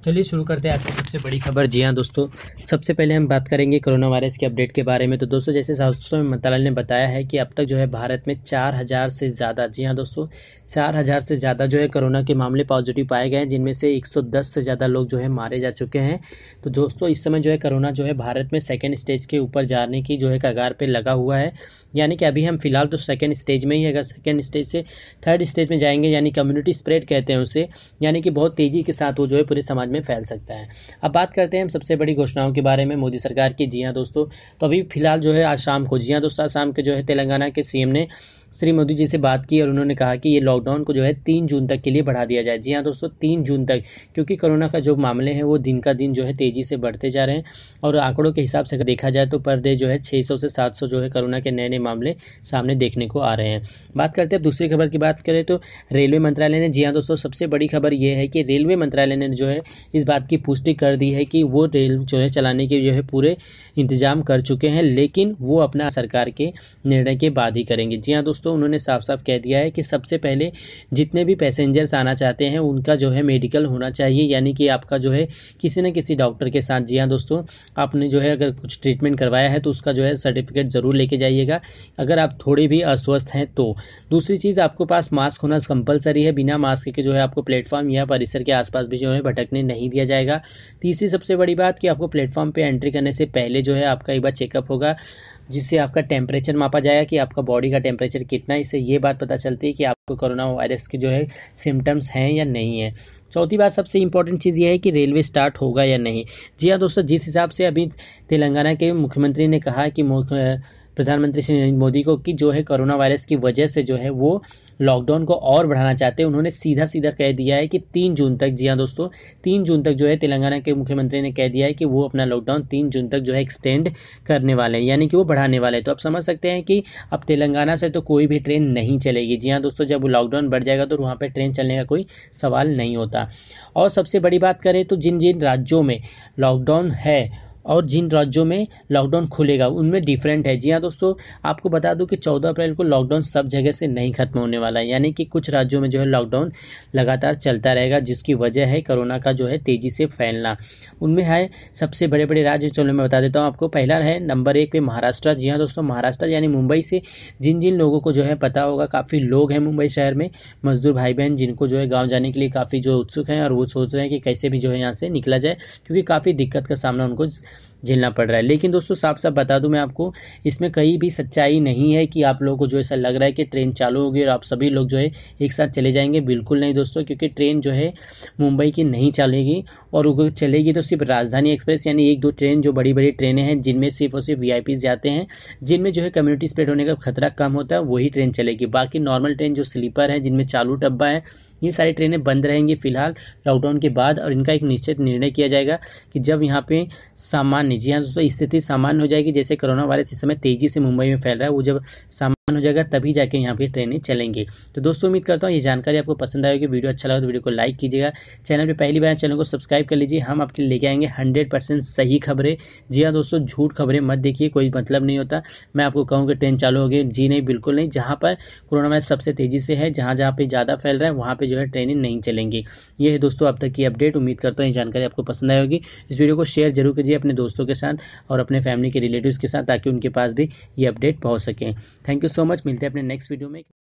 चलिए शुरू करते हैं आज की सबसे बड़ी खबर। जी हाँ दोस्तों, सबसे पहले हम बात करेंगे कोरोना वायरस के अपडेट के बारे में। तो दोस्तों, जैसे स्वास्थ्य मंत्रालय ने बताया है कि अब तक जो है भारत में 4000 से ज़्यादा, जी हाँ दोस्तों, 4000 से ज़्यादा जो है कोरोना के मामले पॉजिटिव पाए गए हैं, जिनमें से 110 से ज़्यादा लोग जो है मारे जा चुके हैं। तो दोस्तों, इस समय जो है कोरोना जो है भारत में सेकेंड स्टेज के ऊपर जाने की जो है कगार पर लगा हुआ है। यानी कि अभी हम फिलहाल तो सेकेंड स्टेज में ही है, अगर सेकेंड स्टेज से थर्ड स्टेज में जाएंगे, यानी कम्युनिटी स्प्रेड कहते हैं उसे, यानी कि बहुत तेज़ी के साथ वो जो है पूरे समाज में फैल सकता है। अब बात करते हैं हम सबसे बड़ी घोषणाओं के बारे में मोदी सरकार की। जी हाँ दोस्तों, तो अभी फिलहाल जो है आज शाम को, जी हाँ दोस्तों, आज शाम के जो है तेलंगाना के सीएम ने श्री मोदी जी से बात की और उन्होंने कहा कि ये लॉकडाउन को जो है 3 जून तक के लिए बढ़ा दिया जाए। जी हाँ दोस्तों, 3 जून तक, क्योंकि कोरोना का जो मामले हैं वो दिन का दिन जो है तेज़ी से बढ़ते जा रहे हैं और आंकड़ों के हिसाब से अगर देखा जाए तो पर डे जो है 600 से 700 जो है कोरोना के नए नए मामले सामने देखने को आ रहे हैं। बात करते हैं दूसरी खबर की बात करें तो रेलवे मंत्रालय ने, जी हाँ दोस्तों, सबसे बड़ी खबर ये है कि रेलवे मंत्रालय ने जो है इस बात की पुष्टि कर दी है कि वो रेल जो है चलाने के जो है पूरे इंतजाम कर चुके हैं, लेकिन वो अपना सरकार के निर्णय के बाद ही करेंगे। जी हाँ दोस्तों, उन्होंने साफ साफ कह दिया है कि सबसे पहले जितने भी पैसेंजर्स आना चाहते हैं उनका जो है मेडिकल होना चाहिए, यानी कि आपका जो है किसी न किसी डॉक्टर के साथ, जी हाँ दोस्तों, आपने जो है अगर कुछ ट्रीटमेंट करवाया है तो उसका जो है सर्टिफिकेट ज़रूर लेके जाइएगा अगर आप थोड़े भी अस्वस्थ हैं तो। दूसरी चीज़, आपके पास मास्क होना कंपलसरी है, बिना मास्क के जो है आपको प्लेटफॉर्म या परिसर के आसपास भी जो है भटकने नहीं दिया जाएगा। तीसरी सबसे बड़ी बात कि आपको प्लेटफॉर्म पे एंट्री करने से पहले जो है आपका एक बार चेकअप होगा, जिससे आपका टेम्परेचर मापा जाएगा कि आपका बॉडी का टेम्परेचर कितना है। इससे ये बात पता चलती है कि आपको कोरोना वायरस के जो है सिम्टम्स हैं या नहीं है। चौथी बात, सबसे इंपॉर्टेंट चीज़ ये है कि रेलवे स्टार्ट होगा या नहीं। जी हाँ दोस्तों, जिस हिसाब से अभी तेलंगाना के मुख्यमंत्री ने कहा कि प्रधानमंत्री श्री मोदी को कि जो है कोरोना वायरस की वजह से जो है वो लॉकडाउन को और बढ़ाना चाहते हैं, उन्होंने सीधा सीधा कह दिया है कि 3 जून तक, जी हाँ दोस्तों, 3 जून तक जो है तेलंगाना के मुख्यमंत्री ने कह दिया है कि वो अपना लॉकडाउन 3 जून तक जो है एक्सटेंड करने वाले हैं, यानी कि वो बढ़ाने वाले हैं। तो आप समझ सकते हैं कि अब तेलंगाना से तो कोई भी ट्रेन नहीं चलेगी। जी हाँ दोस्तों, जब लॉकडाउन बढ़ जाएगा तो वहाँ पर ट्रेन चलने का कोई सवाल नहीं होता। और सबसे बड़ी बात करें तो जिन जिन राज्यों में लॉकडाउन है और जिन राज्यों में लॉकडाउन खुलेगा उनमें डिफरेंट है। जी हाँ दोस्तों, आपको बता दूं कि 14 अप्रैल को लॉकडाउन सब जगह से नहीं खत्म होने वाला है, यानी कि कुछ राज्यों में जो है लॉकडाउन लगातार चलता रहेगा, जिसकी वजह है कोरोना का जो है तेज़ी से फैलना। उनमें है सबसे बड़े बड़े राज्य, चलो मैं बता देता हूँ आपको। पहला है नंबर 1 पे महाराष्ट्र। जी हाँ दोस्तों, महाराष्ट्र यानी मुंबई से जिन जिन लोगों को जो है पता होगा, काफ़ी लोग हैं मुंबई शहर में, मजदूर भाई बहन, जिनको जो है गाँव जाने के लिए काफ़ी जो उत्सुक हैं और वो सोच रहे हैं कि कैसे भी जो है यहाँ से निकला जाए, क्योंकि काफ़ी दिक्कत का सामना उनको झेलना पड़ रहा है। लेकिन दोस्तों, साफ साफ बता दूं मैं आपको, इसमें कहीं भी सच्चाई नहीं है कि आप लोगों को जो ऐसा लग रहा है कि ट्रेन चालू होगी और आप सभी लोग जो है एक साथ चले जाएंगे। बिल्कुल नहीं दोस्तों, क्योंकि ट्रेन जो है मुंबई की नहीं चलेगी, और वो चलेगी तो सिर्फ राजधानी एक्सप्रेस, यानी 1-2 ट्रेन जो बड़ी बड़ी ट्रेनें हैं जिनमें सिर्फ और सिर्फ वीआईपी जाते हैं, जिनमें जो है कम्युनिटी स्प्रेड होने का खतरा कम होता है, वही ट्रेन चलेगी। बाकी नॉर्मल ट्रेन जो स्लीपर है, जिनमें चालू डब्बा है, ये सारी ट्रेनें बंद रहेंगी फिलहाल लॉकडाउन के बाद। और इनका एक निश्चित निर्णय किया जाएगा कि जब यहाँ पे सामान्य, जी हाँ दोस्तों, स्थिति सामान्य हो जाएगी, जैसे कोरोना वायरस इस समय तेजी से मुंबई में फैल रहा है, वो जब सामान्य हो जाएगा तभी जाके यहाँ पे ट्रेनें चलेंगी। तो दोस्तों, उम्मीद करता हूँ ये जानकारी आपको पसंद आएगी। वीडियो अच्छा लगा तो वीडियो को लाइक कीजिएगा, चैनल पे पहली बार चैनल को सब्सक्राइब कर लीजिए। हम आपके लिए लेके आएंगे 100% सही खबरें। जी हाँ दोस्तों, झूठ खबरें मत देखिए, कोई मतलब नहीं होता। मैं आपको कहूँ कि ट्रेन चालू होगी, जी नहीं, बिल्कुल नहीं। जहाँ पर कोरोना वायरस सबसे तेजी से है, जहाँ जहाँ पे ज़्यादा फैल रहा है, वहाँ पे जो है ट्रेनें नहीं चलेंगी। ये है दोस्तों अब तक की अपडेट। उम्मीद करता हूँ ये जानकारी आपको पसंद आई होगी। इस वीडियो को शेयर जरूर कीजिए अपने दोस्तों के साथ और अपने फैमिली के रिलेटिव्स के साथ, ताकि उनके पास भी ये अपडेट पहुँच सके। थैंक यू सो मच, मिलते हैं अपने नेक्स्ट वीडियो में।